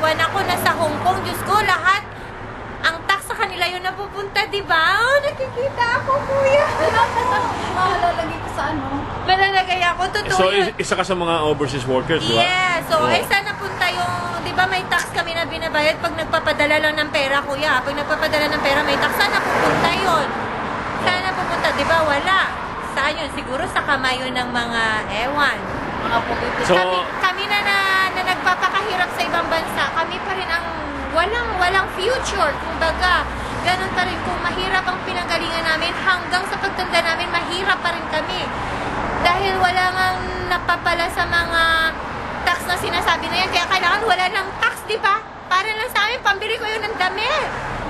Taiwan ako, nasa Hong Kong. Diyos ko, lahat. Ang tax sa kanila yun napupunta, di ba? Oh, nakikita ako, kuya. Malalagay ko sa ano? Malalagay ako, totoo So, yun. isa ka sa mga overseas workers, di ba? Yeah, so saan napunta yung, di ba may tax kami na binabayad pag nagpapadala lang ng pera, kuya? Pag nagpapadala ng pera, may tax. Saan napupunta yun? Saan napupunta? Di ba wala? Saan yun? Siguro sa kamay yun ng mga ewan. Mga pupipit. So, Kami na nagpapakahirap sa ibang bansa, kami pa rin ang walang future. Kumbaga, ganun pa rin kung mahirap ang pinanggalingan namin, hanggang sa pagtanda namin, mahirap pa rin kami. Dahil wala ngang napapala sa mga tax na sinasabi na yan. Kaya kailangan wala ng tax, di ba? Para lang sa amin, pambili ko yun ng damit.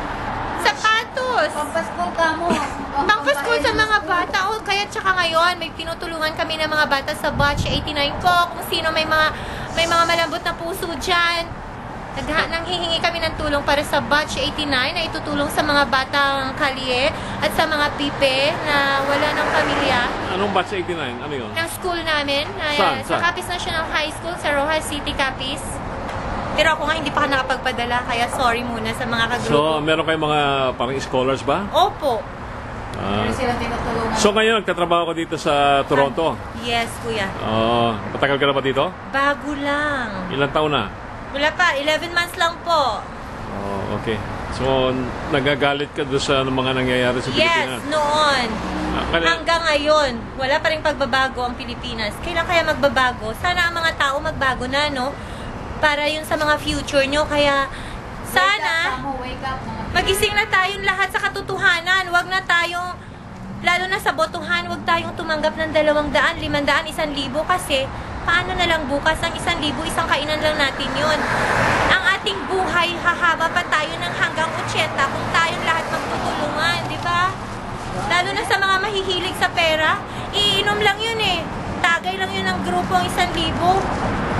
Sapatos. Pampaskol ka mo. Pangpaskol sa mga bata. O, kaya tsaka ngayon, may tinutulungan kami ng mga bata sa batch 89 ko. Kung sino may mga malambot na puso dyan. Nanghihingi kami ng tulong para sa batch 89 na itutulong sa mga batang kalye at sa mga pipe na wala ng pamilya. Anong batch 89? Ano yun? Ng school namin. Saan? Sa Capiz National High School sa Rojas City, Capiz. Pero ako nga hindi pa nakapagpadala, kaya sorry muna sa mga kagrupo. So, meron kayong mga parang scholars ba? Opo. Meron silang tinutulungan. So, ngayon, nagtatrabaho ko dito sa Toronto. Yes, kuya. Matagal ka na ba dito? Bago lang. Ilang taon na? Wala pa, 11 months lang po. Okay. So, nagagalit ka doon sa mga nangyayari sa Pilipinas? Yes, noon. Hanggang ngayon, wala pa rin pagbabago ang Pilipinas. Kailan kaya magbabago? Sana ang mga tao magbago na, no? Para yun sa mga future nyo. Kaya, sana, Wake up, magising na tayong lahat sa katotohanan. Huwag na tayong, lalo na sa botohan, huwag tayong tumanggap ng 200, 500, 1,000 kasi paano na lang bukas ang 1,000, isang kainan lang natin yun. Ang ating buhay, hahaba pa tayo ng hanggang 80 kung tayong lahat magtutulungan, di ba? Lalo na sa mga mahihilig sa pera, iinom lang yun eh. Tagay lang yun ng grupo ang 1,000.